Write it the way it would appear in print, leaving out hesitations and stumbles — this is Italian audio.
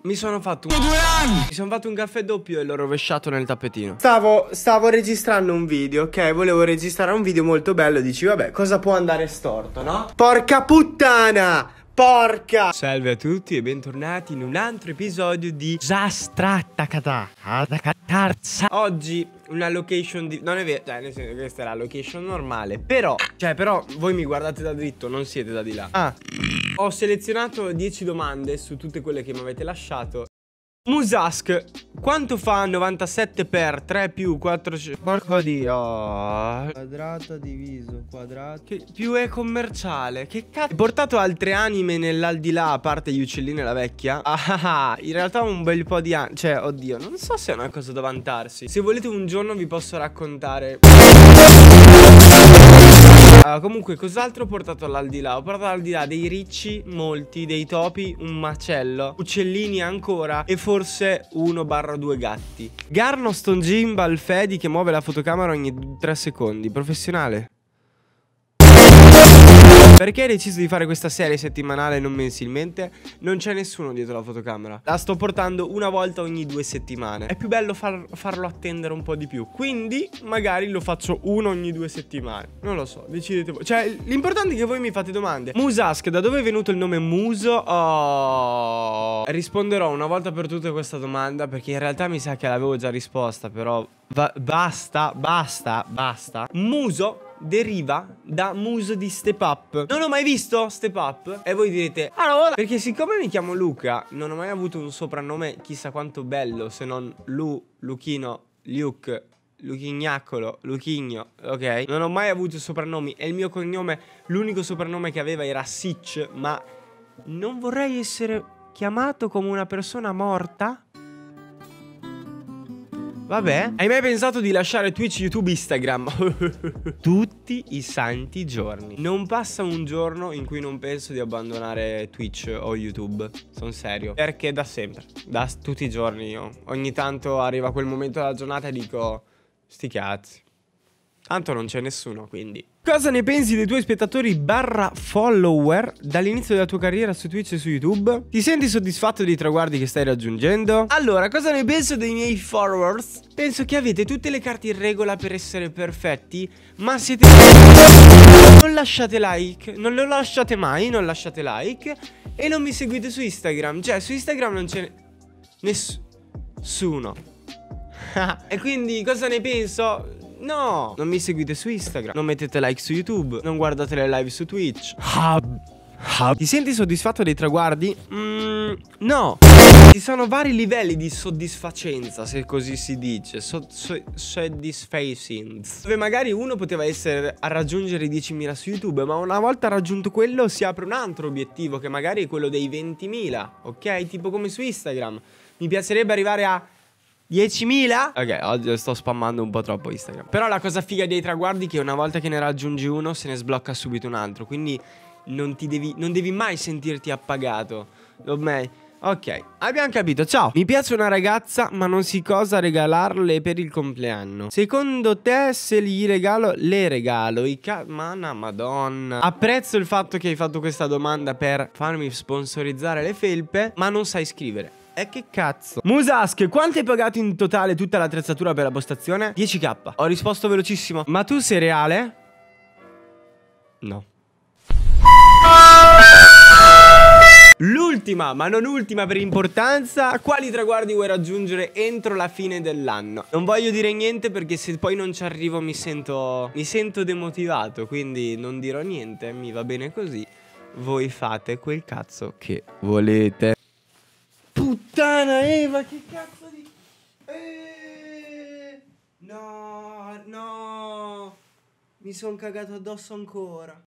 Mi sono fatto un caffè doppio e l'ho rovesciato nel tappetino. Stavo registrando un video, ok? Volevo registrare un video molto bello. Dici, vabbè, cosa può andare storto, no? Porca puttana! Porca! Salve a tutti e bentornati in un altro episodio di Zastrattacata. Oggi una location di... Non è vero, cioè nel senso che questa è la location normale. Però voi mi guardate da dritto, non siete da di là. Ho selezionato 10 domande su tutte quelle che mi avete lasciato. Musask, quanto fa 97 per 3 più 4... Porco dio. Quadrato diviso quadrato. Che più è commerciale. Che cazzo. Hai portato altre anime nell'aldilà a parte gli uccellini e la vecchia? In realtà un bel po' di anni. Cioè, oddio, non so se è una cosa da vantarsi. Se volete un giorno vi posso raccontare. Comunque, cos'altro ho portato all'aldilà? Ho portato all'aldilà dei ricci, molti, dei topi, un macello, uccellini ancora e forse 1/2 gatti. Garnoston Gimbal Fedi che muove la fotocamera ogni 3 secondi. Professionale. Perché hai deciso di fare questa serie settimanale e non mensilmente? Non c'è nessuno dietro la fotocamera. La sto portando una volta ogni 2 settimane. È più bello farlo attendere un po' di più. Quindi magari lo faccio uno ogni 2 settimane. Non lo so, decidete voi. Cioè, l'importante è che voi mi fate domande. Musask, da dove è venuto il nome Muso? Risponderò una volta per tutte a questa domanda, perché in realtà mi sa che l'avevo già risposta. Però basta. Muso deriva da muso di Step Up. Non ho mai visto Step Up. E voi direte, allora, perché siccome mi chiamo Luca, non ho mai avuto un soprannome chissà quanto bello, se non Luchino, Luke, Luchignaccolo, Luchigno, ok? Non ho mai avuto soprannomi. E il mio cognome, l'unico soprannome che aveva era Sitch. Ma non vorrei essere chiamato come una persona morta? Vabbè. Hai mai pensato di lasciare Twitch, YouTube, Instagram? Tutti i santi giorni. Non passa un giorno in cui non penso di abbandonare Twitch o YouTube. Sono serio. Perché da sempre, da tutti i giorni io. Ogni tanto arriva quel momento della giornata e dico, sti cazzi, tanto non c'è nessuno, quindi. Cosa ne pensi dei tuoi spettatori / follower dall'inizio della tua carriera su Twitch e su YouTube? Ti senti soddisfatto dei traguardi che stai raggiungendo? Allora, cosa ne penso dei miei followers? Penso che avete tutte le carte in regola per essere perfetti, ma siete... Non lasciate like, non lo lasciate mai, non lasciate like e non mi seguite su Instagram. Cioè, su Instagram non c'è nessuno. E quindi cosa ne penso? No, non mi seguite su Instagram, non mettete like su YouTube, non guardate le live su Twitch. Ti senti soddisfatto dei traguardi? No. Ci sono vari livelli di soddisfacenza, se così si dice. Satisfacing. Dove magari uno poteva essere a raggiungere i 10.000 su YouTube, ma una volta raggiunto quello si apre un altro obiettivo, che magari è quello dei 20.000, ok? Tipo come su Instagram. Mi piacerebbe arrivare a 10.000? Ok, oggi sto spammando un po' troppo Instagram. Però la cosa figa dei traguardi è che una volta che ne raggiungi uno se ne sblocca subito un altro. Quindi non devi mai sentirti appagato. Ok, abbiamo capito, ciao. Mi piace una ragazza ma non so cosa regalarle per il compleanno. Secondo te se gli regalo, le regalo madonna. Apprezzo il fatto che hai fatto questa domanda per farmi sponsorizzare le felpe, ma non sai scrivere. E che cazzo? Musask, quanto hai pagato in totale tutta l'attrezzatura per la postazione? 10k. Ho risposto velocissimo. Ma tu sei reale? No. L'ultima, ma non ultima per importanza. Quali traguardi vuoi raggiungere entro la fine dell'anno? Non voglio dire niente perché se poi non ci arrivo mi sento demotivato. Quindi non dirò niente, mi va bene così. Voi fate quel cazzo che volete. Puttana Eva, che cazzo di... No, mi son cagato addosso ancora.